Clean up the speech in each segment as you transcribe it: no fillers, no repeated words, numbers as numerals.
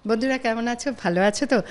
বন্ধুরা কেমন আছো? ভালো আছো তো?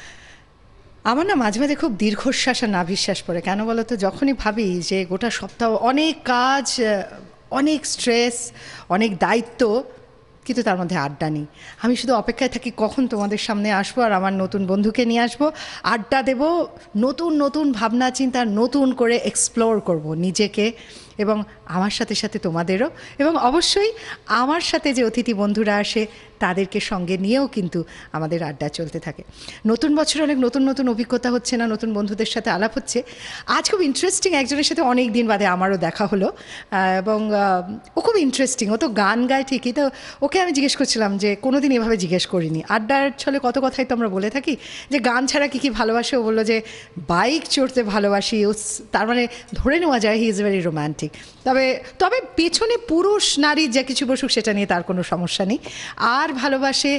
আমার না মাঝে মাঝে খুব দীর্ঘশ্বাস আর নাভিশ্বাস পড়ে। কেন বলো তো? যখনই ভাবি যে গোটা সপ্তাহ অনেক কাজ, অনেক স্ট্রেস, অনেক দায়িত্ব, কিন্তু তার মধ্যে আড্ডা নেই। আমি শুধু অপেক্ষায় থাকি কখন তোমাদের সামনে আসবো আর আমার নতুন বন্ধুকে নিয়ে আসবো, আড্ডা দেব, নতুন নতুন ভাবনা চিন্তা নতুন করে এক্সপ্লোর করব নিজেকে এবং আমার সাথে সাথে তোমাদেরও, এবং অবশ্যই আমার সাথে যে অতিথি বন্ধুরা আসে তাদেরকে সঙ্গে নিয়েও কিন্তু আমাদের আড্ডা চলতে থাকে। নতুন বছরে অনেক নতুন নতুন অভিজ্ঞতা হচ্ছে, না নতুন বন্ধুদের সাথে আলাপ হচ্ছে। আজ খুব ইন্টারেস্টিং একজনের সাথে অনেক দিন বাদে আমারও দেখা হলো, এবং ও খুব ইন্টারেস্টিং। ও তো গান গায় ঠিকই, তো ওকে আমি জিজ্ঞেস করছিলাম যে কোনো দিন এভাবে জিজ্ঞেস করিনি। আড্ডার ছলে কত কথাই তো আমরা বলে থাকি যে গান ছাড়া কী কী ভালোবাসে। ও বললো যে বাইক চড়তে ভালোবাসি। ও তার মানে ধরে নেওয়া যায় হি ইজ ভেরি রোম্যান্টিক। তবে তবে পেছনে পুরুষ নারী যা কিছু বসুক সেটা নিয়ে তার কোনো সমস্যা নেই। আর ভালোবাসে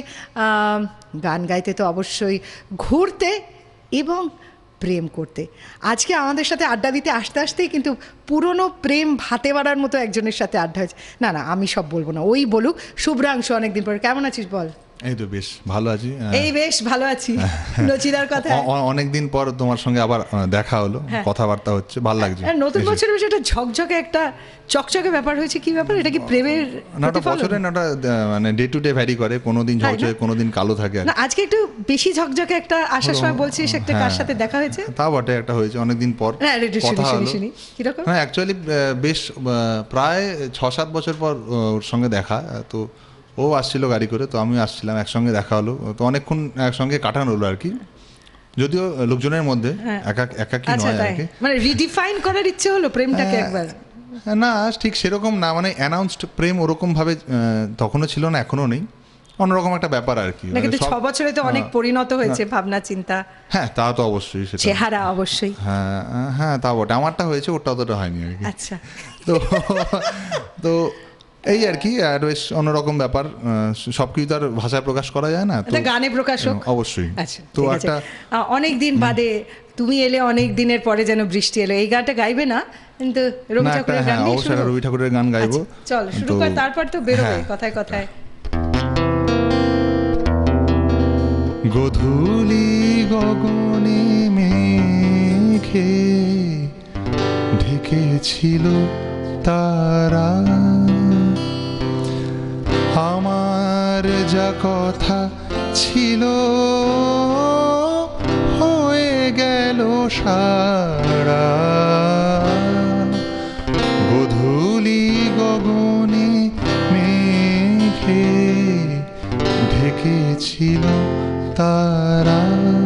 গান গাইতে তো অবশ্যই, ঘুরতে এবং প্রেম করতে। আজকে আমাদের সাথে আড্ডা দিতে আসতে আসতেই কিন্তু পুরনো প্রেম ভাতে বাড়ার মতো একজনের সাথে আড্ডা হয়েছে। না না, আমি সব বলবো না, ওই বলুক। শুভ্রাংশু, অনেকদিন পরে কেমন আছিস বল? এই তো বেশ ভালো আছি। এই বেশ ভালো আছি। নচিদার কথা অনেকদিন পর তোমার সঙ্গে আবার দেখা হলো, কথাবার্তা হচ্ছে, ভালো লাগছে। নতুন বছরের বিষয়ে একটা ঝকঝকে, একটা চকচকে ব্যাপার হয়েছে। কি ব্যাপার? এটা কি প্রেমের নাটা বছরে নাটা মানে ডে টু ডে ভ্যারি করে, কোনোদিন ঝকঝকে কোনোদিন কালো থাকে। না আজকে একটু বেশি ঝকঝকে একটা আসার সময় বলছিস একটা কার সাথে দেখা হয়েছে? তা বটে, একটা হয়েছে অনেকদিন পর কথা হলো। কিরকম? হ্যাঁ অ্যাকচুয়ালি বেশ প্রায় 6-7 বছর পর ওর সঙ্গে দেখা। তো ও আসছিল গাড়ি করে, তো আমিও আসছিলাম, একসঙ্গে দেখা হলো। তো অনেকক্ষণ একসঙ্গে কাটানো হলো আর কি, যদিও লোকজনের মধ্যে একাকি নয় আর কি। মানে রিডিফাইন করার ইচ্ছে হলো প্রেমটাকে একবার। না ঠিক সেরকম না, মানে অ্যানাউন্সড প্রেম ওরকম ভাবে তখনও ছিল না, এখনো নেই, অন্যরকম একটা ব্যাপার আর কি। কিন্তু 6 বছরে তো অনেক পরিণত হয়েছে ভাবনা চিন্তা। হ্যাঁ তা তো অবশ্যই, সেটা চেহারা অবশ্যই। হ্যাঁ হ্যাঁ তা বটে, আমারটা হয়েছে, ওটা অতটা হয়নি আর কি। আচ্ছা, তো এই আর কি, আর বেশ অন্যরকম ব্যাপার। সবকিছু তো আর ভাষায় প্রকাশ করা যায় না, তো গানে প্রকাশ হোক অবশ্যই। আচ্ছা, তো একটা অনেক দিন বাদে তুমি এলে, অনেক দিনের পরে যেন বৃষ্টি এলো। এই গানটা গাইবে না কিন্তু রবি ঠাকুরের গান, অবশ্যই রবি ঠাকুরের গান গাইবো। চল শুরু কর, তারপর তো বেরোবে কথায় কথায়। গধূলি গগনে মেঘে ঢেকেছিল তারা, আমার যা কথা ছিল হয়ে গেল সারা। গধূলি গগনে মেঘে ঢেকেছিল তারা,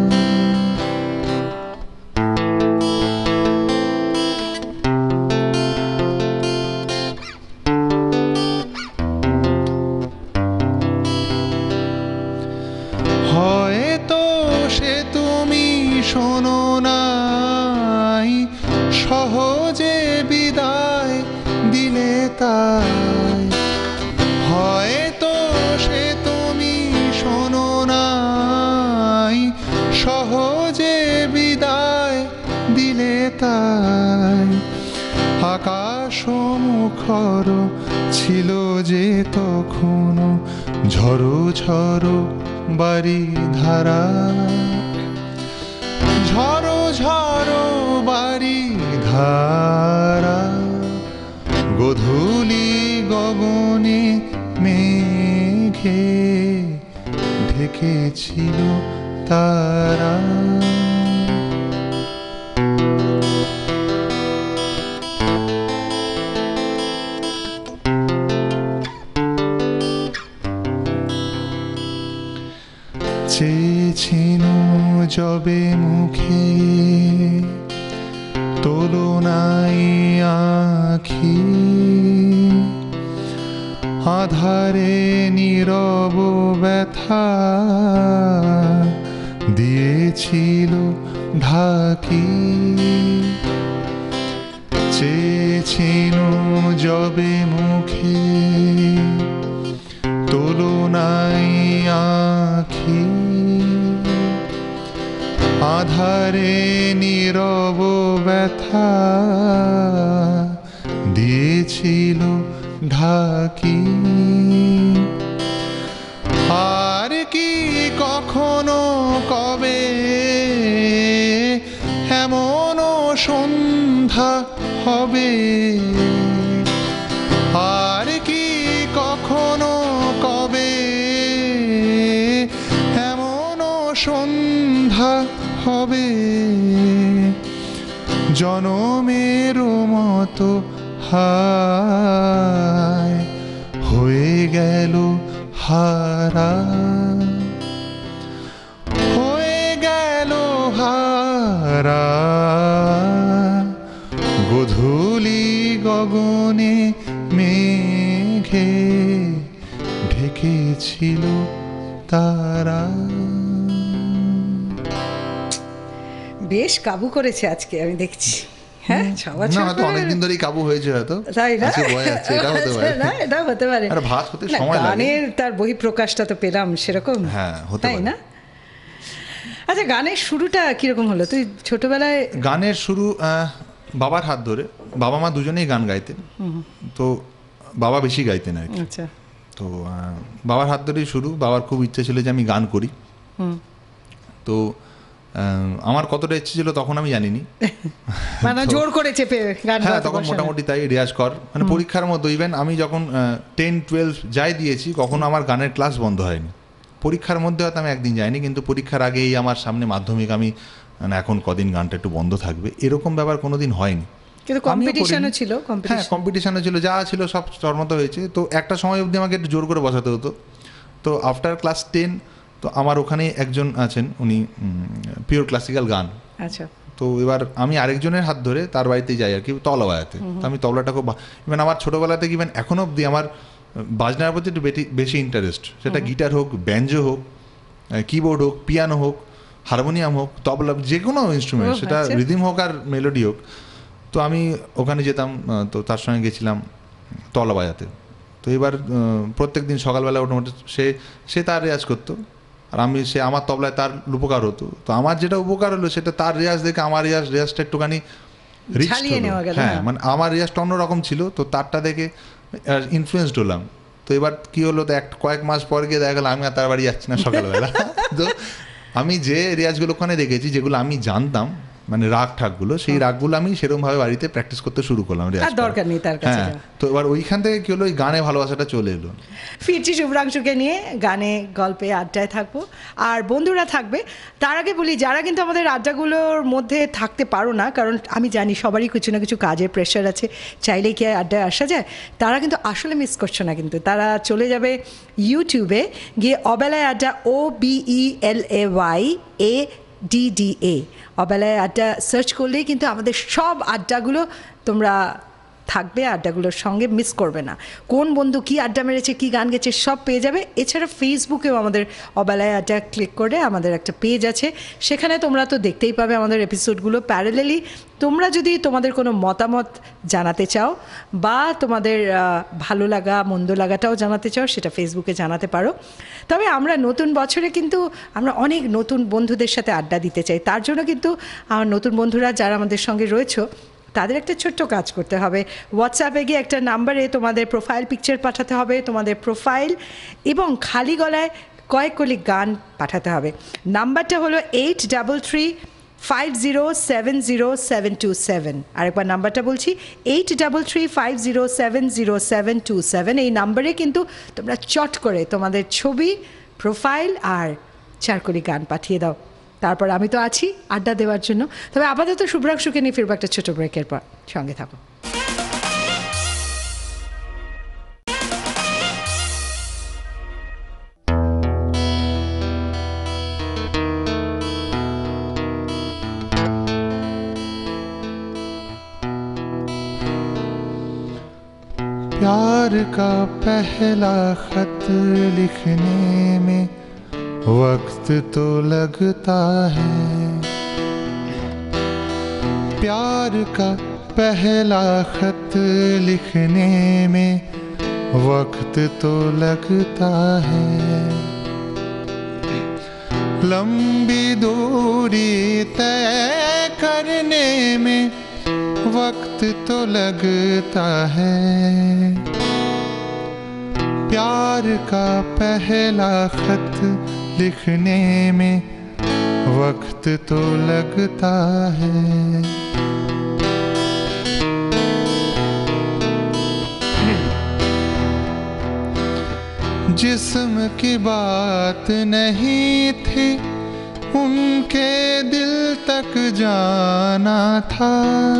হয়তো সে তুমি শোনো নাই, সহজে বিদায় দিলে তাই। হয়তো সে তুমি শোনো নাই, সহজে বিদায় দিলে তাই। আকাশ মুখর ছিল যে তখনো ঝড়ো ঝড়ো বাড়ি ধারা, ঝড়ো ঝড়ো বাড়ি ধারা। গধূলি গগনে মেঘে ঢেকেছিল তারা। চেয়েছিল যবে মুখে তুলনাই আঁখি, আধারে নীরব ব্যথা দিয়েছিল ঢাকি। চেয়েছিল যবে মুখে তুলনাই আঁখি, আধারে নীরব ব্যথা দিয়েছিল ঢাকি। আর কি কখনো কবে এমনও সন্ধ্যা হবে, আর কি কখনো কবে এমনও সন্ধ্যা হবে, জনমের মতো হায় হয়ে গেল হারা, হয়ে গেল হারা, গোধূলি গগনে মেঘে ঢেকেছিল তারা। বেশ কাবু করেছে আজকে আমি দেখছি। হ্যাঁ, অনেকদিন ধরেই কাবু হয়েছে হয়তো, তাই না? এটা হতে পারে, না এটা হতে পারে। আর ভাত হতে সময় লাগে, গানের তার বহিঃপ্রকাশটা তো পেলাম সেরকম। হ্যাঁ, হতে তাই না? আচ্ছা, গানের শুরুটা কিরকম হলো? তুই ছোটবেলায় গানের শুরু বাবার হাত ধরে, বাবা মা দুজনেই গান গাইতেন, তো বাবা বেশি গাইতেন আর কি। আচ্ছা, তো বাবার হাত ধরেই শুরু। বাবার খুব ইচ্ছে ছিল যে আমি গান করি। তো আমার কতটা ইচ্ছে ছিল তখন আমি জানিনি, মানে জোর করে চেপে গান। হ্যাঁ, তখন মোটামুটি তাই রেয়াজ কর, মানে পরীক্ষার মতো। ইভেন আমি যখন 10-12 যাই দিয়েছি, কখনো আমার গানের ক্লাস বন্ধ হয়নি। পরীক্ষার মধ্যে হয়তো আমি একদিন যাইনি, কিন্তু পরীক্ষার আগেই আমার সামনে মাধ্যমিক, আমি মানে এখন কদিন গানটা একটু বন্ধ থাকবে, এরকম ব্যাপার কোনোদিন হয়নি। কিন্তু কম্পিটিশনও ছিল, হ্যাঁ, কম্পিটিশনও ছিল, যা ছিল সব চরমত হয়েছে। তো একটা সময় অবধি আমাকে একটু জোর করে বসাতে হতো। তো আফটার ক্লাস 10, তো আমার ওখানে একজন আছেন, উনি পিওর ক্লাসিক্যাল গান। আচ্ছা। তো এবার আমি আরেকজনের হাত ধরে তার বাড়িতে যাই আর কি, তবলা বাজাতে। তো আমি তবলাটা খুব, ইভেন আমার ছোটোবেলা থেকে ইভেন এখনও অবধি আমার বাজনার প্রতি একটু বেশি ইন্টারেস্ট। সেটা গিটার হোক, ব্যাঞ্জো হোক, কিবোর্ড হোক, পিয়ানো হোক, হারমোনিয়াম হোক, তবলা, যে কোনো ইনস্ট্রুমেন্ট, সেটা রিদিম হোক আর মেলোডি হোক। তো আমি ওখানে যেতাম, তো তার সঙ্গে গেছিলাম তবলা বাজাতে। তো এবার প্রত্যেক দিন সকালবেলা মোটামুটি সে তার রেয়াজ করতো, আর সে আমার তবলায় তার উপকার হতো। তো আমার যেটা উপকার হলো, সেটা তার রেয়াজ দেখে আমার রেয়াজটা একটুখানি রিচ হলো। হ্যাঁ, মানে আমার রেয়াজটা অন্যরকম ছিল, তো তারটা দেখে ইনফ্লুয়েসড হলাম। তো এবার কি হলো, তো কয়েক মাস পর গিয়ে দেখা গেলো আমি আর তার বাড়ি যাচ্ছি না সকালবেলা। তো আমি যে রেয়াজগুলো ওখানে দেখেছি, যেগুলো আমি জানতাম, মানে রাগ ঠাকগুলো, সেই রাগগুলো আমি সেরকমভাবে বাড়িতে প্র্যাকটিস করতে শুরু করলাম। দরকার নেই তার কাছে। হ্যাঁ, তো এবার ওইখান থেকে কি হলো, ওই গানে ভালোবাসাটা চলে এলো। ফিরছি শুভ্রাংশুকে নিয়ে, গানে, গল্পে, আড্ডায় থাকবো, আর বন্ধুরা থাকবে। তার আগে বলি, যারা কিন্তু আমাদের আড্ডাগুলোর মধ্যে থাকতে পারো না, কারণ আমি জানি সবারই কিছু না কিছু কাজের প্রেশার আছে, চাইলেই কি আড্ডায় আসা যায়, তারা কিন্তু আসলে মিস করছো না। কিন্তু তারা চলে যাবে ইউটিউবে গিয়ে অবেলায় আড্ডা, OBELAYADDA, অবেলায় আড্ডা সার্চ করলেই কিন্তু আমাদের সব আড্ডাগুলো তোমরা থাকবে, আড্ডাগুলোর সঙ্গে মিস করবে না। কোন বন্ধু কী আড্ডা মেরেছে, কী গান গেছে, সব পেয়ে যাবে। এছাড়া ফেসবুকেও আমাদের অবেলায় আড্ডা ক্লিক করে আমাদের একটা পেজ আছে, সেখানে তোমরা তো দেখতেই পাবে আমাদের এপিসোডগুলো। প্যারালেলি তোমরা যদি তোমাদের কোনো মতামত জানাতে চাও, বা তোমাদের ভালো লাগা মন্দ লাগাটাও জানাতে চাও, সেটা ফেসবুকে জানাতে পারো। তবে আমরা নতুন বছরে কিন্তু আমরা অনেক নতুন বন্ধুদের সাথে আড্ডা দিতে চাই। তার জন্য কিন্তু আমার নতুন বন্ধুরা যারা আমাদের সঙ্গে রয়েছে, তাদের একটা ছোট্ট কাজ করতে হবে। হোয়াটসঅ্যাপে গিয়ে একটা নাম্বারে তোমাদের প্রোফাইল পিকচার পাঠাতে হবে, তোমাদের প্রোফাইল, এবং খালি গলায় কয়েক কলি গান পাঠাতে হবে। নাম্বারটা হলো 8335070727। আরেকবার নাম্বারটা বলছি, 8335070727। এই নাম্বারে কিন্তু তোমরা চট করে তোমাদের ছবি, প্রোফাইল আর চারকলি গান পাঠিয়ে দাও। তারপর আমি তো আছি আড্ডা দেওয়ার জন্য। তবে আপাতত শুভ্রাংশুকে নিয়ে ফিরবো একটা ছোটো ব্রেকের পর। সঙ্গে থাকো। प्यार का पहला खत लिखने में वक्त तो लगता है, प्यार का पहला खत लिखने में वक्त तो लगता है, लंबी दूरी तय करने में वक्त तो लगता है, प्यार का पहला खत लिखने में वक्त तो लगता है। जिस्म की बात नहीं थी, उनके दिल तक जाना था।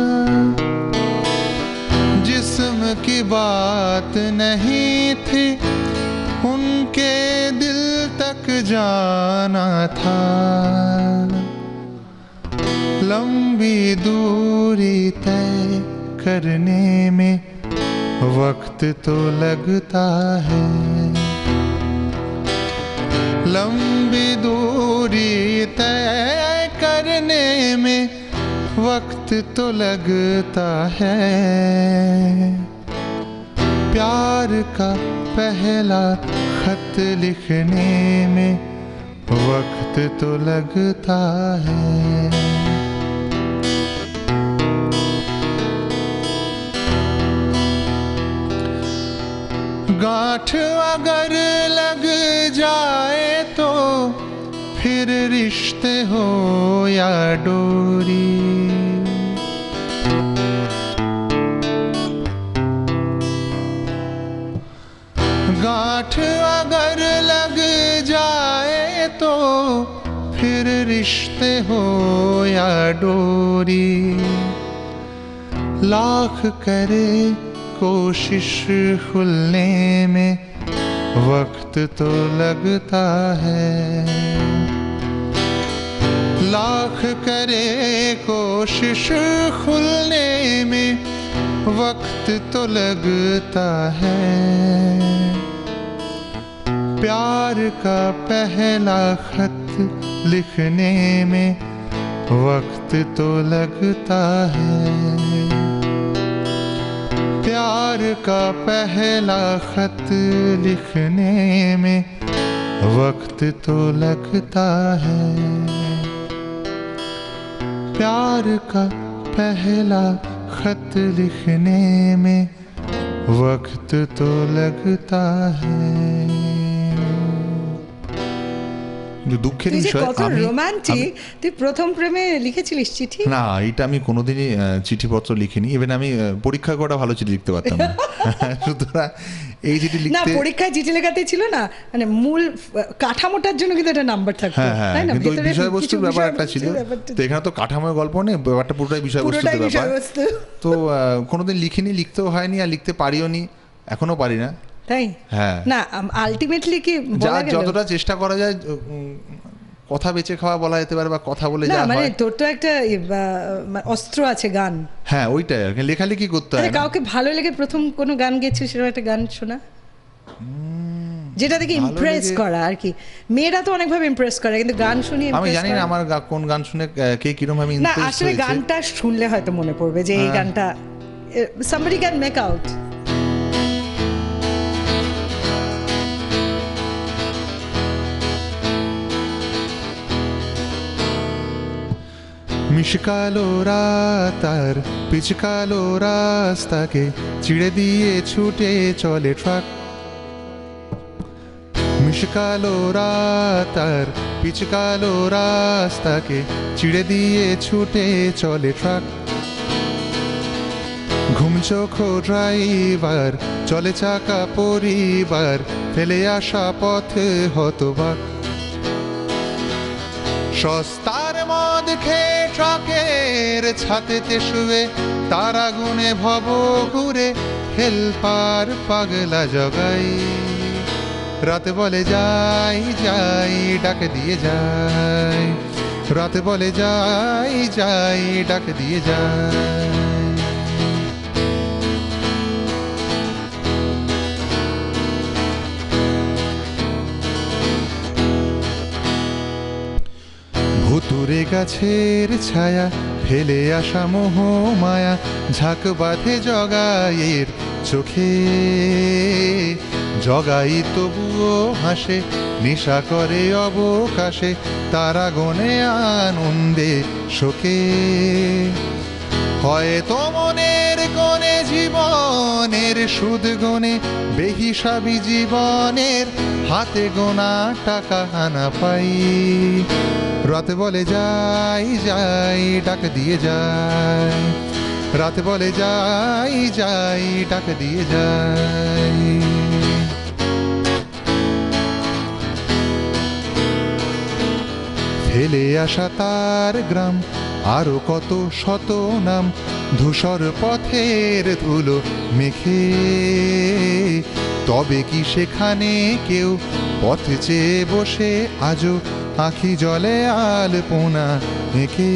जिस्म की बात नहीं थी, उनके दिल तक जाना था। लंबी दूरी तय करने में वक्त तो लगता है। लंबी दूरी तय करने में वक्त तो लगता है। प्यार का पहला खत लिखने में वक्त तो लगता है। गांठ अगर लग जाए तो फिर रिश्ते हो या डोरी। गांठ अगर लग जाए तो फिर रिश्ते हो या डोरी। लाख करे कोशिश खुलने में वक्त तो लगता है। लाख करे कोशिश खुलने में वक्त तो लगता है। प्यार का पहला खत लिखने में वक्त तो लगता है। प्यार का पहला खत लिखने में वक्त तो लगता है। प्यार का पहला खत लिखने में वक्त तो लगता है। দুঃখের বিষয় কত রোমান্টিক। তুই প্রথম প্রেমে লিখেছিলিস চিঠি? না, এটা আমি কোনোদিনই চিঠিপত্র লিখিনি। ইভেন আমি পরীক্ষা করা ভালো চিঠি লিখতে পারতাম না। সুতরাং এই চিঠি লিখতে, না পরীক্ষায় চিঠি লেখাতে ছিল না, মানে মূল কাঠামোটার জন্য কিন্তু একটা নাম্বার থাকতো, তাই না? কিন্তু বিষয়বস্তুর ব্যাপার একটা ছিল। তো এখানে তো কাঠামোর গল্প নেই, ব্যাপারটা পুরোটাই বিষয়বস্তুর ব্যাপার। তো কোনোদিন লিখিনি, লিখতেও হয়নি, আর লিখতে পারিও নি, এখনো পারি না। তাই? হ্যাঁ। না আলটিমেটলি কি বলা গেল, যতটা চেষ্টা করা যায় কথা বেঁচে খাওয়া বলা যেতে পারে, বা কথা বলে যা হয়। মানে তোর তো একটা অস্ত্র আছে, গান। হ্যাঁ, ওইটাই আর কি, লেখালেখি করতে হয়। কাউকে ভালো লেগে প্রথম কোনো গান গেছিস, সেরকম একটা গান শোনা, যেটা দেখে ইমপ্রেস করা আর কি। মেয়েরা তো অনেকভাবে ইমপ্রেস করে, কিন্তু গান শুনি আমি জানি না আমার কোন গান শুনে কে কিরকম ভাবে ইমপ্রেস হয়েছে। না আসলে গানটা শুনলে হয়তো মনে পড়বে যে এই গানটা somebody can make out. মিশকালো রাত আর পিচকালো রাস্তাকে চিড়ে দিয়ে ছুটে চলে ট্রাক। মিশকালো রাত আর পিচকালো রাস্তাকে চিড়ে দিয়ে ছুটে চলে ট্রাক। ঘুমচোখো ড্রাইভার, চলে চাকা পরিবার, ফেলে আসা পথে হতবাক। সস্তার মদ খেয়ে ট্রাকের ছাতেতে শুয়ে তারা গুনে ভব ঘুরে হেলপার পাগলা জগাই। রাতে বলে যাই যাই ডাক দিয়ে যাই, রাতে বলে যাই যাই ডাক দিয়ে যাই। ভুতুরে গাছের ছায়া, ফেলে আসা মোহ মায়া, ঝাঁক বাঁধে জগাইয়ের চোখে। জগাই তবুও হাসে, নেশা করে অবকাশে, তারা গনে আনন্দে শোকে। হয়তো মনের কোণে জীবনে প্রেমের সুদ গনে বেহিসাবি জীবনের হাতে গোনা টাকা হানা পাই রাতে বলে যাই যাই ডাক দিয়ে যাই রাতে বলে যাই যাই ডাক দিয়ে যাই ফেলে আসা তার গ্রাম আরো কত শত নাম ধূসর পথের ধুলো মেখে তবে কি সেখানে কেউ পথ চেয়ে বসে আজও আখি জলে আলপনা এঁকে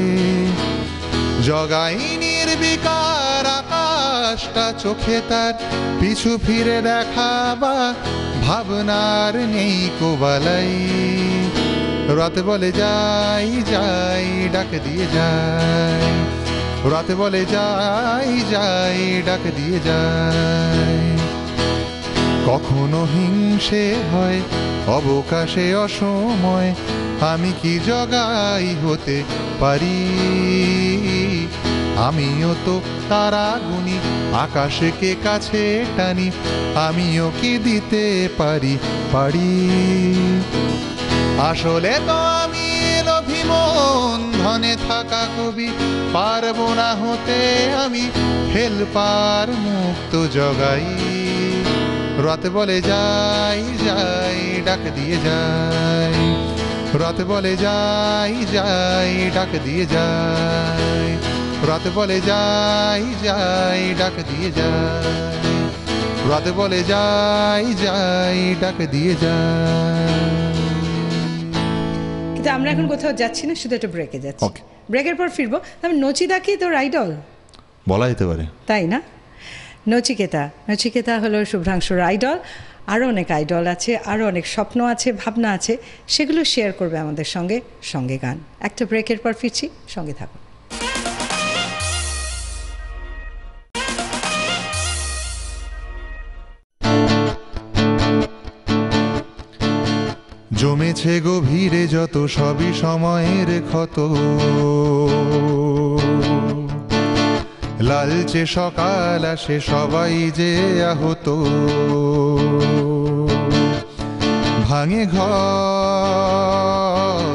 জগাইনির বিকার আকাশটা চোখে তার পিছু ফিরে দেখাবা ভাবনার নেই কোবালাই রাতে বলে যাই যাই ডাক দিয়ে যাই রাতে বলে যাই যাই ডাক দিয়ে যাই কখনো হিংসে হয় অবকাশে অসময় আমি কি জগাই হতে পারি আমিও তো তারা গুনি আকাশকে কাছে টানি আমিও কি দিতে পারি পারি আসলে তো আমি অভিমন ধনে থাকা কবি পারবো না হতে আমি হেলপার মুক্ত জগাই রাতে বলে যাই যাই ডাক দিয়ে যাই রাতে বলে যাই যাই ডাক দিয়ে যাই রাতে বলে যাই যাই ডাক দিয়ে যাই রাতে বলে যাই যাই ডাক দিয়ে যাই কিন্তু আমরা এখন কোথাও যাচ্ছি না শুধু একটা ব্রেকে যাচ্ছি ব্রেকের পর ফিরবো আমি নচিদা কি তোর আইডল বলা যেতে পারে তাই না নচিকেতা নচিকেতা হলো শুভ্রাংশুর আইডল আরও অনেক আইডল আছে আরও অনেক স্বপ্ন আছে ভাবনা আছে সেগুলো শেয়ার করবে আমাদের সঙ্গে সঙ্গে গান একটা ব্রেকের পর ফিরছি সঙ্গে থাকুন জমেছে গভীরে যত সবই সময়ের ক্ষত লালচে সকাল আসে সবাই যে আহত ভাঙে ঘর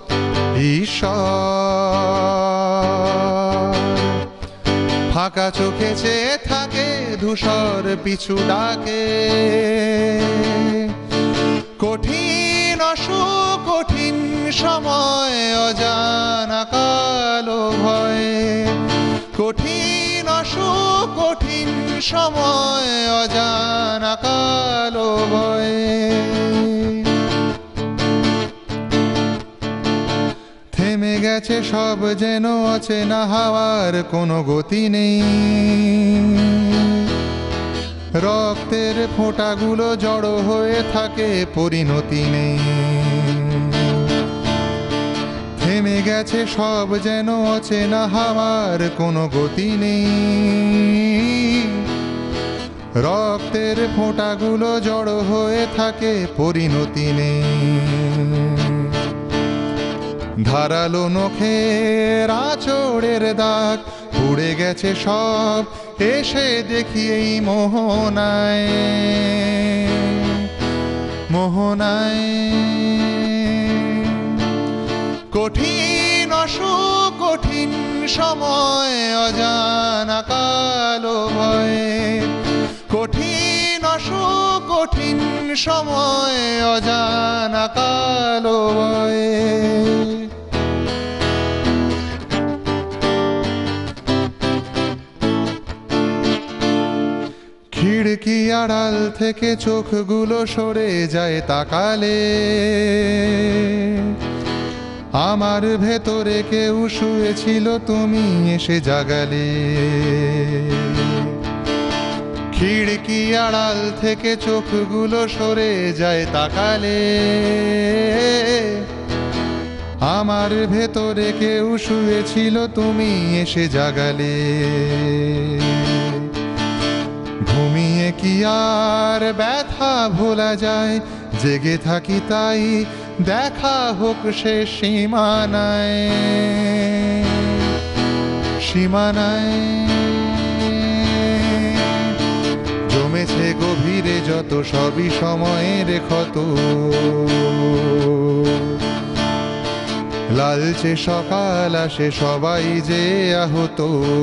ঈশ্বর ফাঁকা চোখে চেয়ে থাকে ধূসর পিছু ডাকে কঠিন অসুখ কঠিন সময় অজানা কালো ভয় কঠিন অসুখ কঠিন সময় অজানা কালো ভয় থেমে গেছে সব যেন অচেনা হাওয়ার কোনো গতি নেই রক্তের ফোঁটাগুলো জড়ো হয়ে থাকে পরিণতি নেই থেমে গেছে সব যেন অচেনা হাওয়ার কোনো গতি নেই রক্তের ফোঁটাগুলো জড়ো হয়ে থাকে পরিণতি নেই ধারালো নখের আঁচড়ের দাগ পুড়ে গেছে সব এসে দেখি এই মোহনায় মোহনায় কঠিন অসুখ কঠিন সময় অজানা কালো ভয় কঠিন অসুখ কঠিন সময় অজানা কালো ভয় খিড়কি আড়াল থেকে চোখগুলো সরে যায় তাকালে আমার ভেতরে কেউ শুয়েছিল তুমি এসে জাগালে খিড়কি আড়াল থেকে চোখগুলো সরে যায় তাকালে আমার ভেতরে কেউ শুয়েছিল তুমি এসে জাগালে ঘুমিয়ে কি আর ব্যথা ভোলা যায় জেগে থাকি তাই দেখা হোক সে সীমানায় সীমানায় জমেছে গভীরে যত, সবই সময়ের ক্ষত। লালচে সকাল আসে, সবাই যে আহত।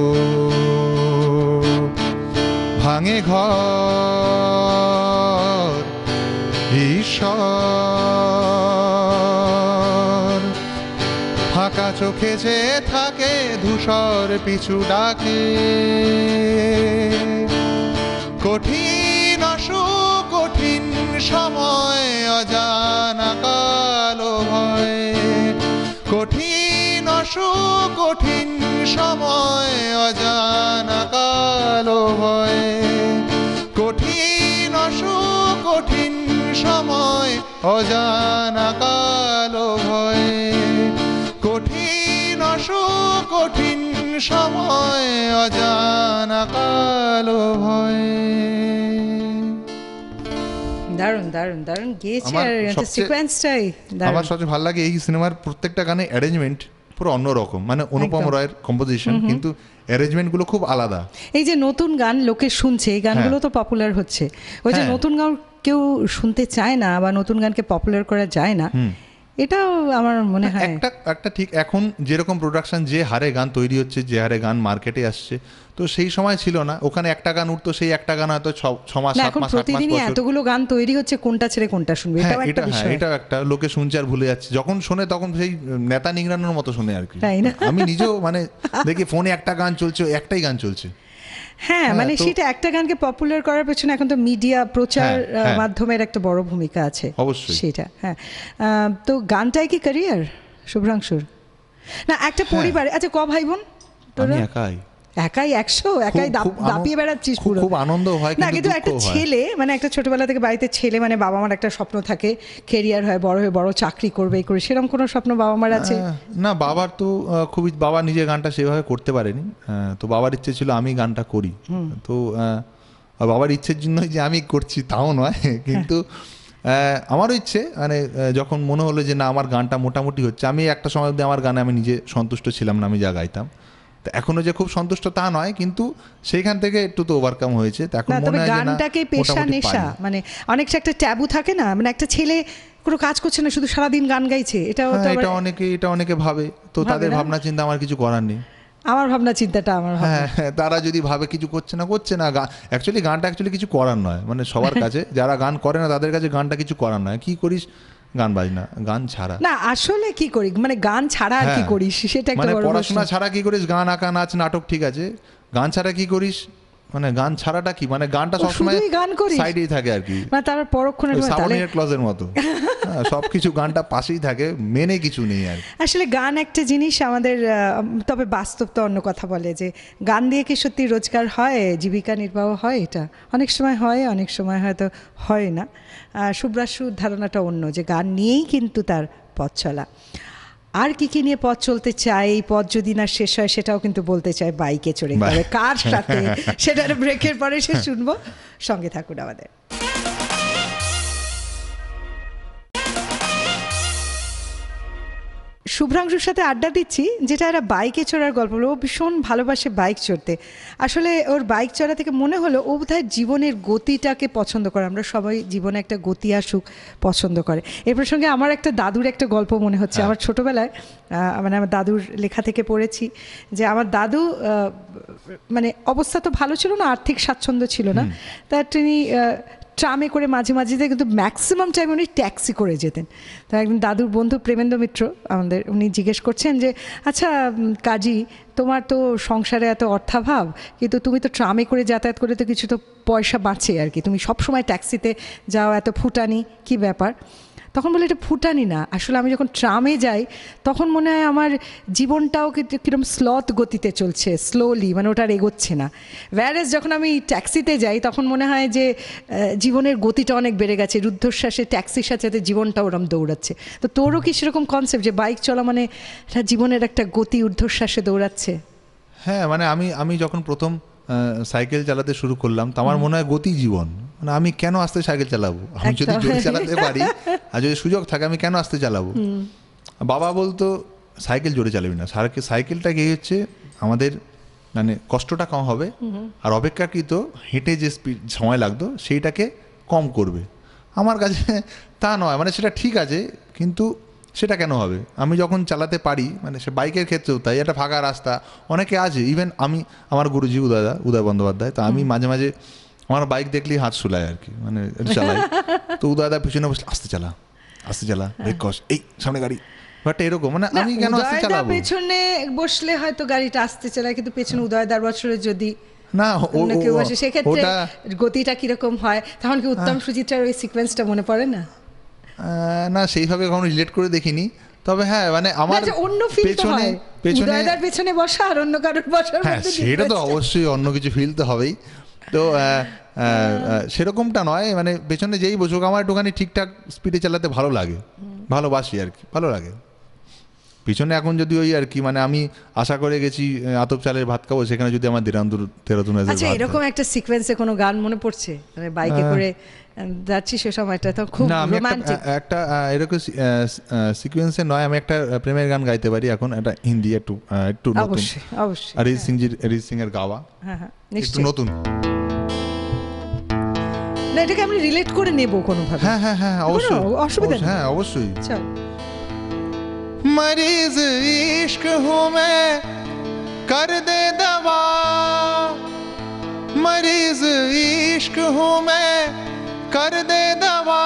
ভাঙে ঘর ঈশ্বর, ফাঁকা চোখে যে থাকে ধূসর পিছু ডাকে। কঠিন অসুখ, কঠিন সময়, অজানা কালো ভয়। কঠিন অসুখ, কঠিন সময়, অজানা কালো ভয়। কঠিন অসুখ, কঠিন সময়, অজানা কালো ভয়। কঠিন অসুখ, কঠিন সময়, অজানা কালো ভয়। দারুণ দারুণ দারুণ গেয়েছে। আমার আর সিকোয়েন্সটাই আমার সবচেয়ে ভালো লাগে এই সিনেমার প্রত্যেকটা গানে অ্যারেঞ্জমেন্ট পুরো অন্যরকম, মানে অনুপম রয়ের কম্পোজিশন, কিন্তু অ্যারেঞ্জমেন্ট গুলো খুব আলাদা। এই যে নতুন গান লোকে শুনছে, এই গানগুলো তো পপুলার হচ্ছে, ওই যে নতুন গান কেউ শুনতে চায় না বা নতুন গানকে পপুলার করা যায় না, এটাও আমার মনে হয় একটা ঠিক। এখন যেরকম প্রোডাকশন, যে হারে গান তৈরি হচ্ছে, যে হারে গান মার্কেটে আসছে, তো সেই সময় ছিল না। ওখানে একটা গান উঠতো, সেই একটা গান হয়তো 6 মাস 7 মাস 8 মাস প্রতিদিনই এতগুলো গান তৈরি হচ্ছে, কোনটা ছেড়ে কোনটা শুনবে, এটাও একটা বিষয়। এটাও একটা, লোকে শুনছে আর ভুলে যাচ্ছে। যখন শোনে তখন সেই নেতা নিংড়ানোর মতো শোনে আর কি। তাই না? আমি নিজেও মানে দেখি ফোনে একটা গান চলছে, একটাই গান চলছে। হ্যাঁ, মানে সেটা একটা গানকে পপুলার করার পেছনে এখন তো মিডিয়া প্রচার মাধ্যমের একটা বড় ভূমিকা আছে অবশ্যই সেটা। হ্যাঁ, তো গানটাই কি ক্যারিয়ার শুভ্রাংশুর? না একটা পরিবারে, আচ্ছা ক ভাই বোন? আমি একাই। একাই 100, একাই দাপিয়ে বেড়াচ্ছিস পুরো? খুব আনন্দ হয়, কিন্তু একটা ছেলে, মানে একটা ছোটবেলা থেকে বাড়িতে ছেলে, মানে বাবা মার একটা স্বপ্ন থাকে ক্যারিয়ার হয়, বড় হয়ে বড় চাকরি করবে, করে সেরকম কোনো স্বপ্ন বাবা মার আছে? না, বাবার তো খুবই, বাবা নিজে গানটা সেভাবে করতে পারেনি, তো বাবার ইচ্ছে ছিল আমি গানটা করি। তো বাবার ইচ্ছের জন্যই যে আমি করছি তাও নয়, কিন্তু আমারও ইচ্ছে, মানে যখন মনে হলো যে না আমার গানটা মোটামুটি হচ্ছে, আমি একটা সময় অবধি আমার গানে আমি নিজে সন্তুষ্ট ছিলাম না, আমি যা গাইতাম। এখনো যে খুব সন্তুষ্ট তা নয়, কিন্তু সেইখান থেকে একটু তো ওভারকাম হয়েছে। এখন মনে হয় গানটাকে পেশা নেশা, মানে অনেকটা একটা ট্যাবু থাকে না, মানে একটা ছেলে কোনো কাজ করছে না, শুধু সারাদিন গান গাইছে, এটা অনেকে ভাবে, তো তাদের ভাবনা চিন্তা আমার কিছু করার নেই। আমার ভাবনা চিন্তাটা আমার, হ্যাঁ, তারা যদি ভাবে কিছু করছে না অ্যাকচুয়ালি গানটা কিছু করার নয়, মানে সবার কাছে যারা গান করে না তাদের কাছে গানটা কিছু করার নয়। কি করিস? গান বাজনা, গান ছাড়া না আসলে কি করি, মানে গান ছাড়া আর কি করিস সেটা একটা বড় প্রশ্ন। পড়াশোনা ছাড়া কি করিস? গান আঁকা, নাচ, নাটক, ঠিক আছে, গান ছাড়া কি করিস? মানে গান ছাড়াটা কি, মানে গানটা সবসময় সাইডেই থাকে আর কি, মানে তার পরক্ষণে সাবনের ক্লজের মতো সবকিছু গানটা পাশেই থাকে, মেনে কিছু নেই আর। আসলে গান একটা জিনিস আমাদের, তবে বাস্তব তো অন্য কথা বলে, যে গান দিয়ে কি সত্যি রোজগার হয়, জীবিকা নির্বাহ হয়? এটা অনেক সময় হয়, অনেক সময় হয়তো হয় না। শুভ্রাংশুর ধারণাটা অন্য, যে গান নিয়েই কিন্তু তার পথ চলা। আর কি কি নিয়ে পথ চলতে চায়, এই পথ যদি না শেষ হয় সেটাও কিন্তু বলতে চায়, বাইকে চড়ে যাবে কার সাথে, সেটা ব্রেকের পরে সে শুনবো। সঙ্গে থাকুন আমাদের। শুভ্রাংশুর সাথে আড্ডা দিচ্ছি, যেটা একটা বাইকে চড়ার গল্প। ও ভীষণ ভালোবাসে বাইক চড়তে। আসলে ওর বাইক চড়া থেকে মনে হলো ও বোধহয় জীবনের গতিটাকে পছন্দ করে। আমরা সবাই জীবনে একটা গতি আসুক পছন্দ করে। এর প্রসঙ্গে আমার একটা দাদুর একটা গল্প মনে হচ্ছে। আমার ছোটোবেলায়, মানে আমার দাদুর লেখা থেকে পড়েছি যে আমার দাদু, মানে অবস্থা তো ভালো ছিল না, আর্থিক স্বাচ্ছন্দ্য ছিল না, তা তিনি ট্রামে করে মাঝে মাঝে, কিন্তু ম্যাক্সিমাম টাইম উনি ট্যাক্সি করে যেতেন। তো একদিন দাদুর বন্ধু প্রেমেন্দ্র মিত্র আমাদের, উনি জিজ্ঞেস করছেন যে আচ্ছা কাজী, তোমার তো সংসারে এত অর্থাভাব, কিন্তু তুমি তো ট্রামে করে যাতায়াত করে তো কিছু তো পয়সা বাঁচে আর কি, তুমি সবসময় ট্যাক্সিতে যাও, এত ফুটানি, কি ব্যাপার? তখন বলে এটা ফুটানি না, আসলে আমি যখন ট্রামে যাই তখন মনে হয় আমার জীবনটাও কীরকম স্লথ গতিতে চলছে, স্লোলি, মানে ওটা আর এগোচ্ছে না। ওয়্যারেজ যখন আমি ট্যাক্সিতে যাই তখন মনে হয় যে জীবনের গতিটা অনেক বেড়ে গেছে, রুদ্ধশ্বাসে ট্যাক্সির সাথে জীবনটা ওরম দৌড়াচ্ছে। তো তোরও কি সেরকম কনসেপ্ট যে বাইক চলা মানে জীবনের একটা গতি ঊর্ধ্বশ্বাসে দৌড়াচ্ছে? হ্যাঁ, মানে আমি যখন প্রথম সাইকেল চালাতে শুরু করলাম, তো আমার মনে হয় গতি জীবন, মানে আমি কেন আস্তে সাইকেল চালাবো, আমি যদি জোরে চালাতে পারি আর যদি সুযোগ থাকে আমি কেন আস্তে চালাবো। বাবা বলতো সাইকেল জোরে চালাবি না, সাইকেলটা গিয়ে হচ্ছে আমাদের মানে কষ্টটা কম হবে, আর অপেক্ষাকৃত হেঁটে যে স্পিড সময় লাগতো সেইটাকে কম করবে। আমার কাছে তা নয়, মানে সেটা ঠিক আছে, কিন্তু সেটা কেন হবে? আমি যখন চালাতে পারি, মানে সে বাইকের ক্ষেত্রেও তাই, একটা ফাঁকা রাস্তা অনেকে আছে, ইভেন আমি, আমার গুরুজি উদয় বন্দ্যোপাধ্যায়, তো আমি মাঝে মাঝে আমার বাইক দেখলেই হাত শুলায় আর কি, মানে চালাই। তো উদয়দা পিছনে বসলে আস্তে চালা ব্রেক কস, এই সামনে গাড়ি, বাট এরকম মানে আমি কেন আস্তে চালাবো? পেছনে বসলে হয়তো গাড়িটা আস্তে চালায়, কিন্তু পেছনে উদয়দার বছরে যদি না কেউ বসে সেক্ষেত্রে গতিটা কিরকম হয়? তখন কি উত্তম সুচিত্রার ওই সিকোয়েন্সটা মনে পড়ে না? না সেইভাবে কখনো রিলেট করে দেখিনি, তবে হ্যাঁ মানে আমার অন্য ফিল তো হয় উদয়দার পেছনে বসা আর অন্য কারোর বসার হ্যাঁ সেটা তো অবশ্যই অন্য কিছু ফিল তো হবেই। তো সেরকমটা নয়, মানে পেছনে যেই বসুক আমার একটুখানি ঠিকঠাক স্পিডে চালাতে ভালো লাগে, ভালোবাসি আর কি, ভালো লাগে। পিছনে এখন যদি ওই আর কি, মানে আমি আশা করে গেছি আতপ চালের ভাত খাবো, সেখানে যদি আমার দেরাদুন আচ্ছা এরকম একটা সিকোয়েন্সে কোনো গান মনে পড়ছে, মানে বাইকে করে যাচ্ছি সে সময়টা তো খুব রোমান্টিক একটা এরকম সিকোয়েন্সে নয়, আমি একটা প্রেমের গান গাইতে পারি এখন, এটা হিন্দি, একটু নতুন, অবশ্যই অবশ্যই অরিজিৎ সিং এর গাওয়া, হ্যাঁ একটু নতুন। না এটাকে আমি রিলেট করে নেব কোনোভাবে? হ্যাঁ হ্যাঁ হ্যাঁ অবশ্যই, অসুবিধা নেই, হ্যাঁ অবশ্যই। চল। मरीज इश्क हूँ मैं, कर दे दवा, मरीज इश्क हूँ मैं, कर दे दवा,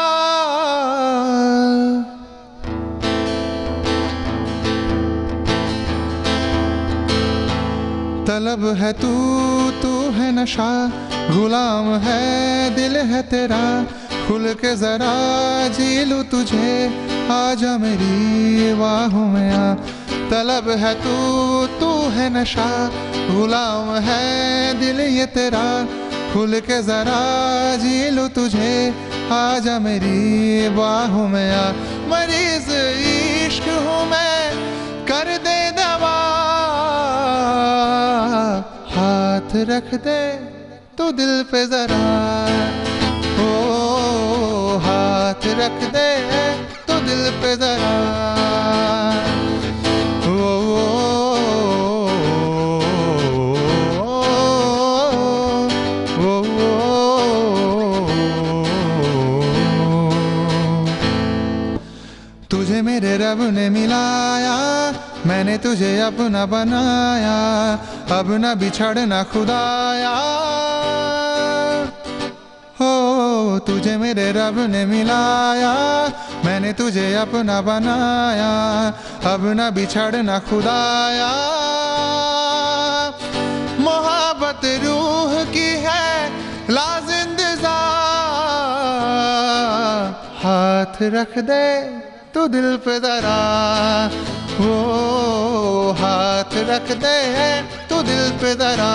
तलब है तू है नशा, गुलाम है दिल है तेरा, खुल के जरा जी लूं तुझे, आजा मेरी बाहों में आ, तलब है तू है नशा, गुलाम है दिल ये तेरा, खुल के जरा जी लूं तुझे, आजा मेरी बाहों में आ, मरीज इश्क हूँ मैं, कर दे दवा, हाथ रख दे तो दिल पे जरा, ओ हाथ रख दे तो दिल पे जरा, ओ तुझे मेरे रब ने मिलाया, मैंने तुझे अपना बनाया, अब न बिछड़ना खुदाया, हो तुझे मेरे रब ने मिलाया, मैंने तुझे अपना बनाया, अब न बिछड़ना खुदाया, मोहब्बत रूह की है लाजिंदजा, हाथ रख दे तो दिल पे जरा, वो हाथ रख दे तो दिल पे जरा,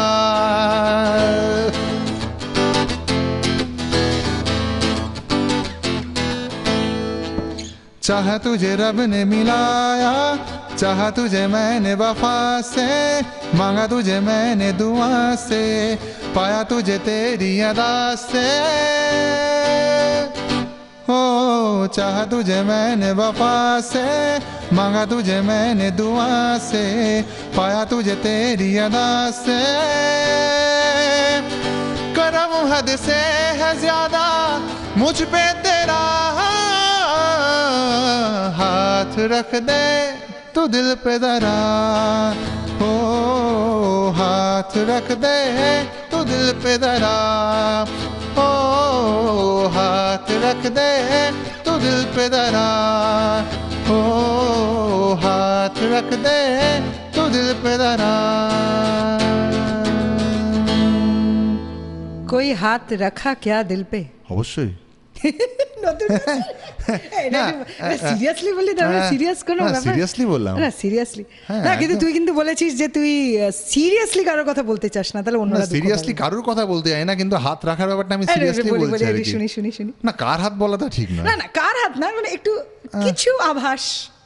चाहा तुझे रब ने मिलाया, चाहा तुझे मैंने वफा से, मांगा तुझे मैंने दुआ से, पाया तुझे तेरी अदा से, हो चाहा तुझे मैंने वफा से, मांगा तुझे मैंने दुआ से, पाया तुझे तेरी अदा से, करम हद से है ज्यादा मुझ पे तेरा, हाथ रख दे तो दिल पे जरा, ओ हाथ रख दे तो दिल पे जरा, ओ हाथ रख दे तो दिल पे जरा, ओ हाथ रख दे तो दिल पे जरा, कोई हाथ रखा क्या दिल पे? অবশ্যই সিরিয়াসলি বলি, তারপরে সিরিয়াস কোনো ব্যাপার? সিরিয়াসলি বললাম না সিরিয়াসলি না, কিন্তু তুই কিন্তু বলেছিস যে তুই সিরিয়াসলি কারোর কথা বলতে চাস না, তাহলে অন্যরা সিরিয়াসলি কারোর কথা বলতে চাই না, কিন্তু হাত রাখার ব্যাপারটা আমি সিরিয়াসলি বলছি আর কি। শুনি শুনি শুনি। না কার হাত বলাটা ঠিক না, না কার হাত না, মানে একটু কিছু আভাস,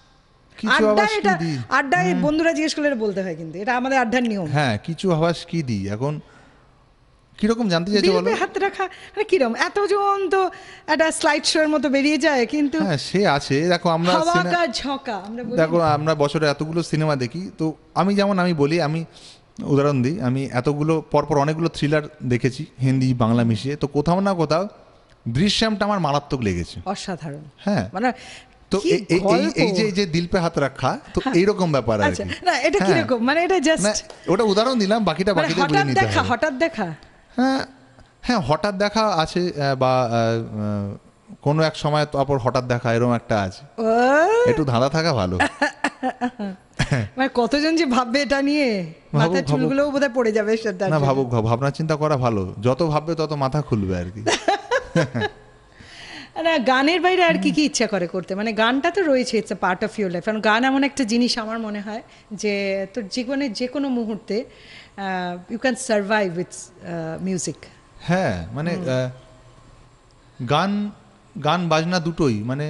আড্ডায় বন্ধুরা জিজ্ঞেস করলে বলতে হয়, কিন্তু এটা আমাদের আড্ডার নিয়ম। হ্যাঁ কিছু আভাস কি দিই এখন, কিরকম জানতে চাইছো বলো? হাত রাখা মানে কিরকম, এতজন তো একটা স্লাইড শো এর মতো বেরিয়ে যায়, কিন্তু হ্যাঁ সে আছে। দেখো আমরা ঝকা দেখো আমরা বছরে এতগুলো সিনেমা দেখি, তো আমি যেমন আমি বলি, আমি উদাহরণ দিই, আমি এতগুলো পরপর অনেকগুলো থ্রিলার দেখেছি হিন্দি বাংলা মিশিয়ে, তো কোথাও না কোথাও দৃশ্যমটা আমার মারাত্মক লেগেছে, অসাধারণ। হ্যাঁ মানে তো কি গল্প! এই যে দিল পে হাত রাখা, তো এইরকম ব্যাপার আর আচ্ছা, কি। না এটা হ্যাঁ, কিরকম, মানে এটা না জাস্ট ওটা উদাহরণ দিলাম, বাকিটা মানে বাকিটা বুঝে হঠাৎ নিতে দেখা, হবে। হঠাৎ দেখা। হ্যাঁ হ্যাঁ, হঠাৎ দেখা আছে, বা কোনো এক সময় তারপর হঠাৎ দেখা, এরকম একটা আছে, ও, একটু ধাঁধা থাকা ভালো। মানে কতজন যে ভাববে এটা নিয়ে, মাথার ভাবুক। চুলগুলোও বোধহয় পড়ে যাবে সেটা। না ভাবুক, ভাবনা চিন্তা করা ভালো, যত ভাববে তত মাথা খুলবে আর কি। না, গানের বাইরে আর কি কি ইচ্ছা করে করতে? মানে গানটা তো রয়েছে, it's a part of your life. কারণ গান এমন একটা জিনিস আমার মনে হয় যে তোর জীবনের যে কোনো মুহূর্তে you can survive with music. হ্যাঁ মানে গান গান বাজনা দুটোই, মানে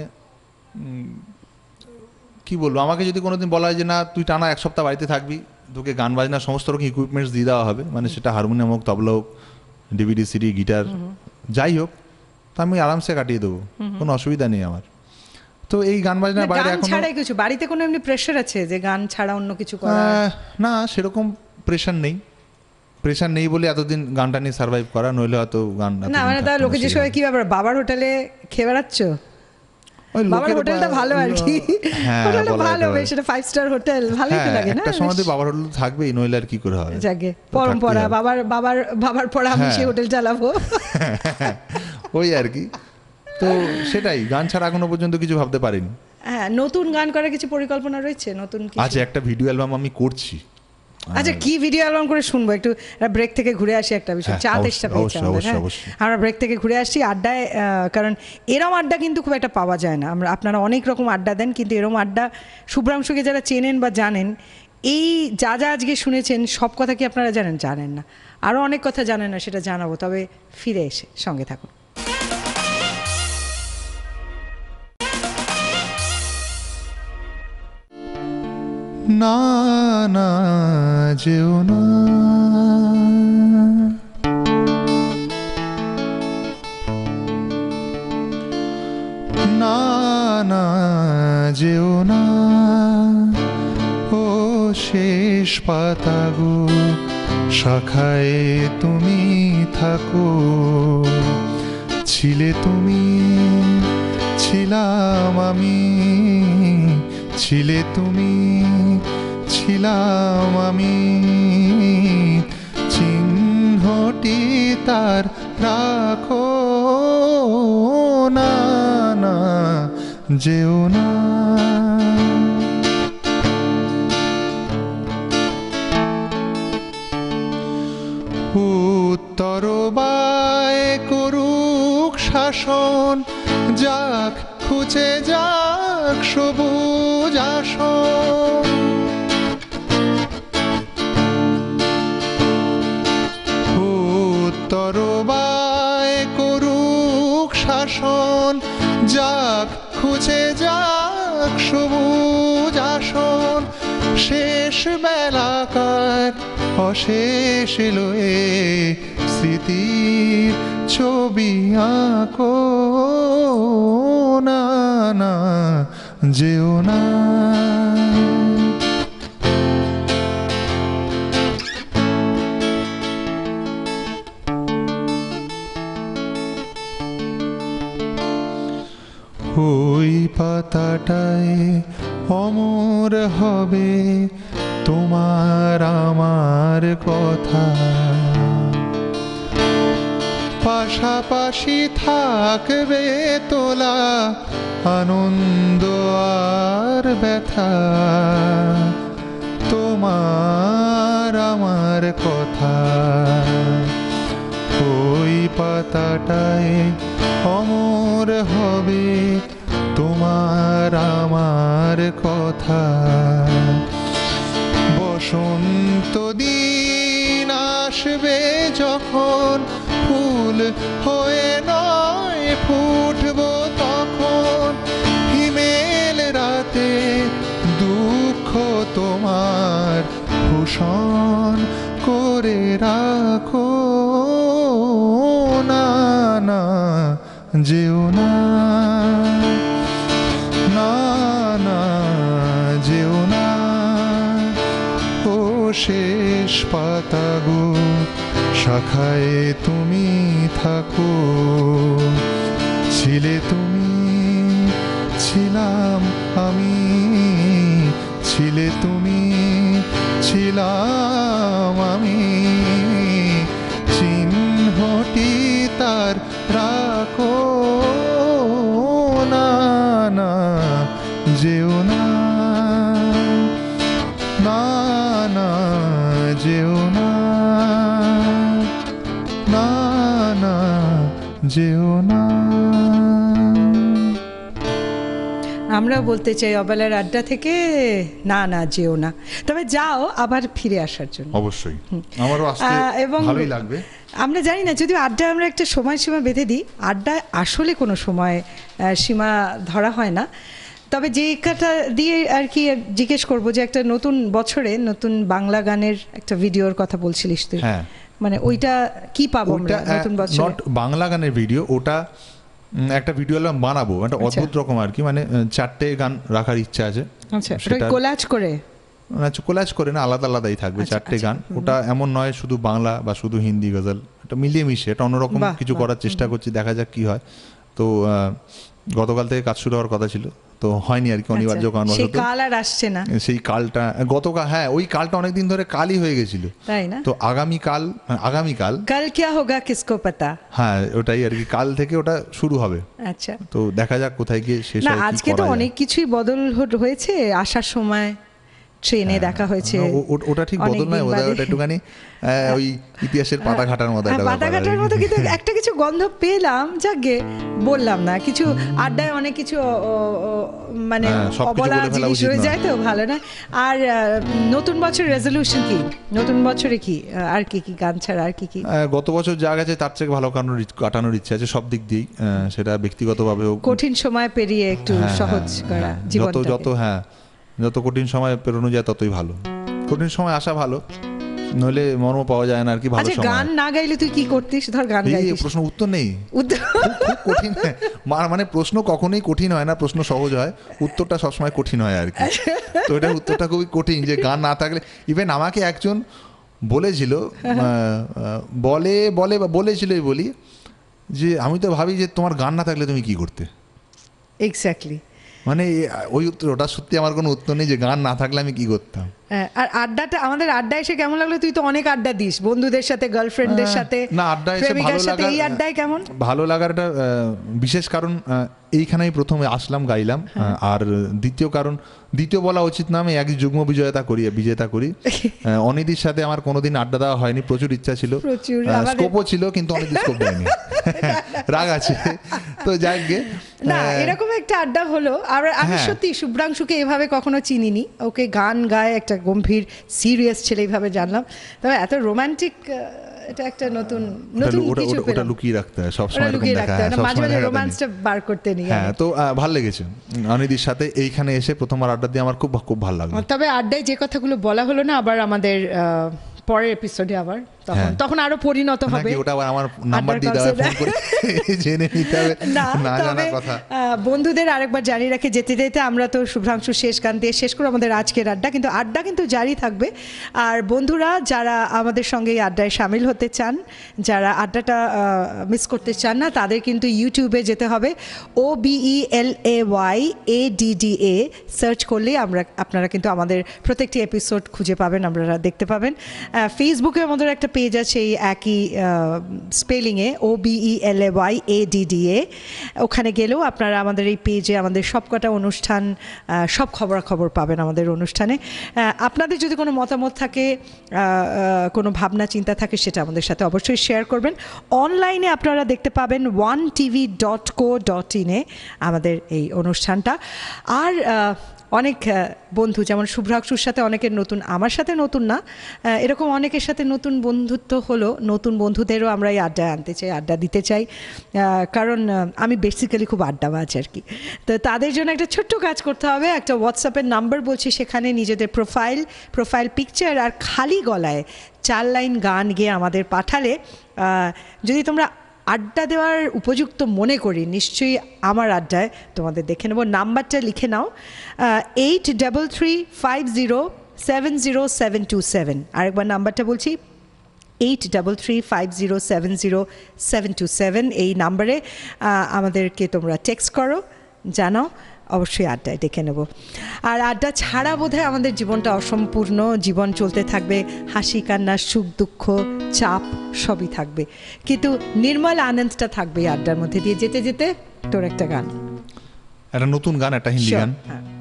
কি বলবো, আমাকে যদি কোনোদিন বলা হয় যে না তুই টানা এক সপ্তাহ বাড়িতে থাকবি, তোকে গান বাজনা সমস্ত রকম ইকুইপমেন্টস দিয়ে দেওয়া হবে, মানে সেটা হারমোনিয়াম হোক, তবলা হোক, ডিভিডি সিডি, গিটার, যাই হোক, তা আমি আরামসে কাটিয়ে দেবো, কোনো অসুবিধা নেই আমার। তো এই গান বাজনার বাইরে গান এখন ছাড়া কিছু বাড়িতে কোনো এমনি প্রেশার আছে যে গান ছাড়া অন্য কিছু করা? না, সেরকম প্রেশার নেই। প্রেশার নেই বলে এতদিন গানটা নিয়ে সার্ভাইভ করা, নইলে হয়তো গান না মানে তার লোকে যে সময় কি ব্যাপার, বাবার হোটেলে খেয়ে বেড়াচ্ছ? বাবার হোটেলটা ভালো আর কি, হোটেলটা ভালো, বেশ এটা 5 স্টার হোটেল, ভালোই তো লাগে না? একটা সময় বাবার হোটেল থাকবেই, নইলে আর কি করে হবে। যাকে পরম্পরা, বাবার বাবার বাবার পরে আমি সেই হোটেল চালাবো, ওই আর কি। তো সেটাই, গান ছাড়া এখনো পর্যন্ত কিছু ভাবতে পারিনি। হ্যাঁ, নতুন গান করার কিছু পরিকল্পনা রয়েছে? নতুন কিছু? আচ্ছা, একটা ভিডিও অ্যালবাম আমি করছি। আচ্ছা, কি ভিডিও অ্যালবাম করে শুনবো? একটু ব্রেক থেকে ঘুরে আসি, একটা বিষয়, চা তেষ্টা পেয়েছে আমাদের। হ্যাঁ, আমরা ব্রেক থেকে ঘুরে আসছি আড্ডায়, কারণ এরম আড্ডা কিন্তু খুব একটা পাওয়া যায় না। আপনারা অনেক রকম আড্ডা দেন, কিন্তু এরম আড্ডা শুভ্রাংশুকে যারা চেনেন বা জানেন, এই যা যা আজকে শুনেছেন সব কথা কি আপনারা জানেন না, আরও অনেক কথা জানেন না, সেটা জানাবো, তবে ফিরে এসে সঙ্গে থাকুন। না না যেও না, না না যেও না, ও শেষ পাতা গো, শাখায় তুমি থাকো, ছিলে তুমি, ছিলাম আমি, ছিলে তুমি, ছিলাম আমি, চিহ্নটি তার রাখো, না না যেও না। উত্তর বায় করুক শাসন, যাক খুঁজে যাক সবুজ আসন, উত্তর বায় করুক শাসন, যাক খুঁজে যাক সবুজ আসন, শেষ বেলাকার অশেষ লয়ে স্মৃতির ছবি আঁকো, না না যেও না। ওই পাতাটায় অমর হবে তোমার আমার কথা, পাশাপাশি থাকবে তোলা আনন্দ আর ব্যথা, তোমার আমার কথা। ওই পাতাটায় অমর হবে তোমার আমার কথা, বসন্ত দিন আসবে যখন, ফুল হয়ে নয় ফুটবো তখন, হিমেল রাতে দুঃখ তোমার ভূষণ করে রাখো, না না যেও না, না না যেও না, ও শেষ শেষ পাতা গো, শাখায় তুমি থাকো। ছিলে তুমি, ছিলাম আমি, ছিলে তুমি, ছিলাম আমি, চিহ্নটি তার রাখো না, না যেও না, না না যেও না, না না যেও না। আমরা বলতে চাই অবেলার আড্ডা থেকে না না যেও না, তবে যাও আবার ফিরে আসার জন্য। অবশ্যই আমারও আসতে ভালোই লাগবে। আমরা জানি না, যদিও আড্ডায় আমরা একটা সময়সীমা বেঁধে দিই, আড্ডায় আসলে কোনো সময় সীমা ধরা হয় না। তবে যে কথা দিয়ে আর কি জিজ্ঞেস করবো যে একটা নতুন বছরে নতুন বাংলা গানের একটা ভিডিওর কথা বলছিলিস তুই, হ্যাঁ মানে ওইটা কি পাবো আমরা নতুন বছরে? নট বাংলা গানের ভিডিও, ওটা একটা ভিডিও অ্যালবাম বানাবো, একটা অদ্ভুত রকম আর কি, মানে 4টে গান রাখার ইচ্ছা আছে। আচ্ছা, সেটা কোলাজ করে? কোলাজ করে না, আলাদা আলাদাই থাকবে 4টে গান। ওটা এমন নয় শুধু বাংলা বা শুধু হিন্দি গজল, এটা মিলিয়ে মিশিয়ে এটা অন্যরকম কিছু করার চেষ্টা করছি, দেখা যাক কি হয়। তো গতকাল থেকে কাজ শুরু হওয়ার কথা ছিল, তো হয়নি আর কি, অনিবার্য কারণ। সেই কাল আর আসছে না, সেই কালটা গতকাল, হ্যাঁ ওই কালটা অনেকদিন ধরে কালই হয়ে গেছিল, তাই না? তো আগামীকাল কাল কিয়া হোগা কিসকো পাতা, হ্যাঁ ওটাই আর কি, কাল থেকে ওটা শুরু হবে। আচ্ছা, তো দেখা যাক কোথায় গিয়ে শেষ হয়। আজকে তো অনেক কিছুই বদল হয়েছে, আসার সময় ট্রেনে দেখা হয়েছে, ওটা ঠিক বদল নয়, ওটা একটুখানি ওই ইতিহাসের পাতা ঘাটার মতো, পাতা ঘাটার মতো, কিন্তু একটা কিছু গন্ধ পেলাম, যাকে বললাম না, কিছু আড্ডায় অনেক কিছু মানে অবলা জিনিস রয়ে যায়, তো ভালো না। আর নতুন বছর রেজলিউশন কি, নতুন বছরে কি আর কি কি গান ছাড়া আর কি কি? গত বছর যা গেছে তার থেকে ভালো কাটানোর ইচ্ছা আছে সব দিক দিয়েই, সেটা ব্যক্তিগতভাবেও, কঠিন সময় পেরিয়ে একটু সহজ করা জীবনটাকে, যত কঠিন সময় পেরোনো যায় ততই ভালো। কঠিন সময় আসা ভালো, নইলে মর্ম পাওয়া যায় না আর কি। ভালো সময়। গান না গাইলে তুই কি করতিস? ধর গান গাইতিস, প্রশ্ন উত্তর নেই, খুব কঠিন, মানে প্রশ্ন কখনোই কঠিন হয় না, প্রশ্ন সহজ হয়, উত্তরটা সবসময় কঠিন হয় আর কি। তো এটা উত্তরটা খুবই কঠিন, যে গান না থাকলে, ইভেন আমাকে একজন বলেছিল, বলেছিলই বলি, যে আমি তো ভাবি যে তোমার গান না থাকলে তুমি কি করতে। এক্স্যাক্টলি, মানে ওই উত্তর, ওটা সত্যি আমার কোনো উত্তর নেই, যে গান না থাকলে আমি কি করতাম। আর আড্ডাটা, আমাদের আড্ডা এসে কেমন লাগলো? তুই তো অনেক আড্ডা দিস বন্ধুদের সাথে, গার্লফ্রেন্ডদের সাথে, না আড্ডা এসে ভালো লাগা, এই আড্ডায় কেমন ভালো লাগার একটা বিশেষ কারণ, এইখানেই প্রথমে আসলাম, গাইলাম। আর দ্বিতীয় বলা উচিত না, আমি এক যুগ্ম বিজেতা করি। অনিদির সাথে আমার কোনোদিন আড্ডা দেওয়া হয়নি, প্রচুর ইচ্ছা ছিল, স্কোপও ছিল, কিন্তু অনিদি স্কোপ দেয়নি, রাগ আছে। তো যাই গে, না এরকম একটা আড্ডা হলো। আর আমি সত্যি শুভ্রাংশুকে এভাবে কখনো চিনিনি, ওকে গান গায়, একটা গম্ভীর সিরিয়াস ছেলে এইভাবে জানলাম, তবে এত রোমান্টিক, এটা একটা নতুন কিছু পেলাম। ওটা লুকিয়ে রাখতে হয় সব সময়, এরকম দেখা হয়, মাঝে মাঝে রোম্যান্সটা বার করতে নিয়ে। হ্যাঁ, তো ভালো লেগেছে অনিদির সাথে এইখানে এসে প্রথমবার আড্ডা দিয়ে, আমার খুব ভালো লাগলো। তবে আড্ডায় যে কথাগুলো বলা হলো না, আবার আমাদের পরের এপিসোডে আবার তখন আরো পরিণত হবে, ওটা আবার আমার নাম্বার দিয়ে দাও, ফোন করে জেনে নিতে হবে, না জানার কথা। বন্ধুদের আরেকবার জানি রাখে, যেতে যেতে আমরা তো শুভ্রাংশু শেষ গান দিয়ে শেষ করে আমাদের আজকের আড্ডা কিন্তু জারি থাকবে। আর বন্ধুরা যারা আমাদের সঙ্গে এই আড্ডায় সামিল হতে চান, যারা আড্ডাটা মিস করতে চান না, তাদের কিন্তু ইউটিউবে যেতে হবে, OBELAY ADDA সার্চ করলেই আপনারা কিন্তু আমাদের প্রত্যেকটি এপিসোড খুঁজে পাবেন, আপনারা দেখতে পাবেন। ফেসবুকে আমাদের একটা পেজ আছে এই একই স্পেলিংয়ে, OBELAY ADDA, ওখানে গেলেও আপনারা আমাদের এই পেজে আমাদের সবকটা অনুষ্ঠান, সব খবরাখবর পাবেন আমাদের অনুষ্ঠানে। আপনাদের যদি কোনো মতামত থাকে, কোনো ভাবনা চিন্তা থাকে, সেটা আমাদের সাথে অবশ্যই শেয়ার করবেন। অনলাইনে আপনারা দেখতে পাবেন onetv.co.in আমাদের এই অনুষ্ঠানটা। আর অনেক বন্ধু, যেমন শুভ্রাংশুর সাথে অনেকের নতুন, আমার সাথে নতুন না, এরকম অনেকের সাথে নতুন বন্ধুত্ব হলো, নতুন বন্ধুদেরও আমরা এই আড্ডায় আনতে চাই, আড্ডা দিতে চাই, কারণ আমি বেসিক্যালি খুব আড্ডাবাজ আর কি। তো তাদের জন্য একটা ছোট্ট কাজ করতে হবে, একটা হোয়াটসঅ্যাপের নাম্বার বলছি, সেখানে নিজেদের প্রোফাইল পিকচার আর খালি গলায় 4 লাইন গান গেয়ে আমাদের পাঠালে, যদি তোমরা আড্ডা দেওয়ার উপযুক্ত মনে করি, নিশ্চয়ই আমার আড্ডায় তোমাদের দেখে নেব। নাম্বারটা লিখে নাও, 833506 70727। আরেকবার নাম্বারটা বলছি, 8335070727। এই নাম্বারে আমাদেরকে তোমরা টেক্সট করো, জানাও, অবশ্যই আড্ডায় ডেকে নেব। আর আড্ডা ছাড়া বোধহয় আমাদের জীবনটা অসম্পূর্ণ। জীবন চলতে থাকবে, হাসি কান্না, সুখ দুঃখ, চাপ সবই থাকবে, কিন্তু নির্মল আনন্দটা থাকবে আড্ডার মধ্যে দিয়ে। যেতে যেতে তোর একটা গান, একটা নতুন গান, একটা হিন্দি গান।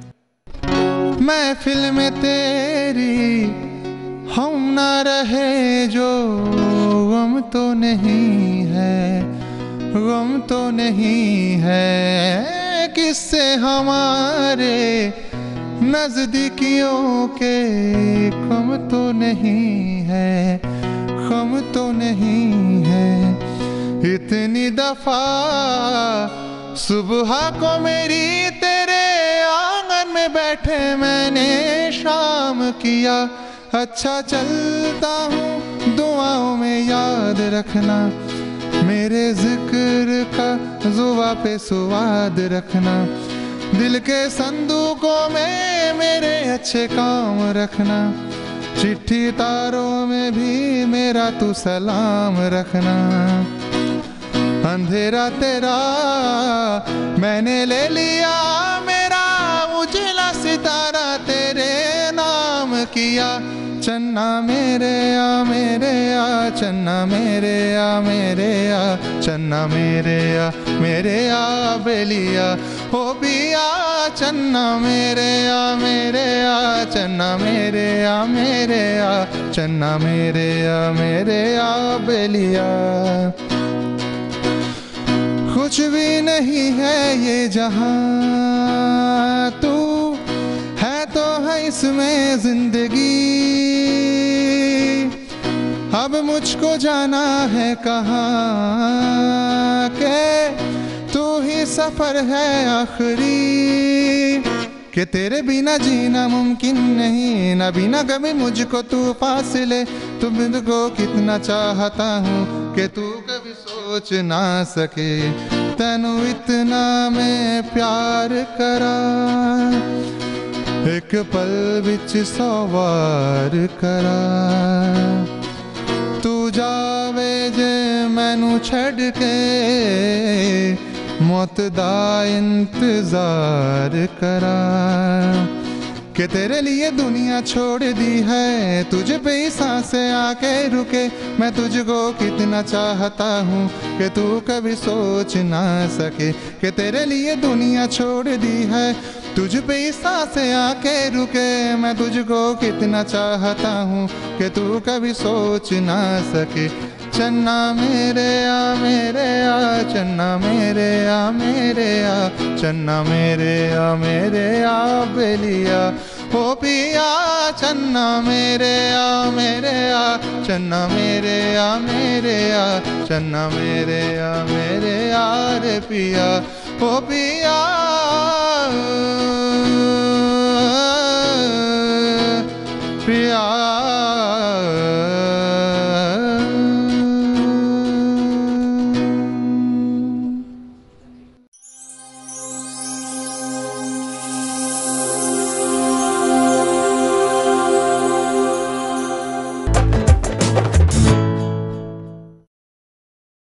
महफिल में तेरी हम ना रहे जो गम तो नहीं है, गम तो नहीं है, किससे हमारे नजदीकियों के कम तो नहीं है, कम तो नहीं है। इतनी दफा सुबह को मेरी तेरे आंगन में बैठे मैंने शाम किया। अच्छा चलता हूँ दुआओं में याद रखना, मेरे जिक्र का जुबा पे स्वाद रखना, दिल के संदूकों में मेरे अच्छे काम रखना, चिट्ठी तारों में भी मेरा तू सलाम रखना। अंधेरा तेरा मैंने ले लिया, मेरा उजला सितारा तेरे नाम किया। चन्ना मेरे आ मेरे आ, चन्ना मेरे आ मेरे आ, चन्ना मेरे आ बेलिया हो बिया। चन्ना मेरे आ मेरे आ, चन्ना मेरे आ मेरे आ, चन्ना मेरे आ बेलिया। कुछ भी नहीं है ये जहां, तू है तो है इसमें जिंदगी। अब मुझको जाना है कहाँ के तू ही सफर है आखिरी, कि तेरे बिना जीना मुमकिन नहीं, न बिना कभी मुझको तू फासिले। तुम को कितना चाहता हूँ कि तू कभी सोच ना सके, तेनू इतना मैं प्यार करा, एक पल विच 100 वार करा। तू जावे जे मैनू छड़ के, मौत दा इंतजार करा, कि तेरे लिए दुनिया छोड़ दी है, तुझ पे ही सांसें आके रुके। मैं तुझको कितना चाहता हूँ कि तू कभी सोच ना सके, कि तेरे लिए दुनिया छोड़ दी है, तुझ पे ही सांसें आके रुके। मैं तुझको कितना चाहता हूँ कि तू कभी सोच ना सके। चन्ना मेरे आ मेरे आ, चन्ना मेरे आ मेरे आ, चन्ना मेरे आ बेलिया हो पिया। चन्ना मेरे आ चन्ना मेरे आ चन्ना मेरे आ रे पिया हो पिया।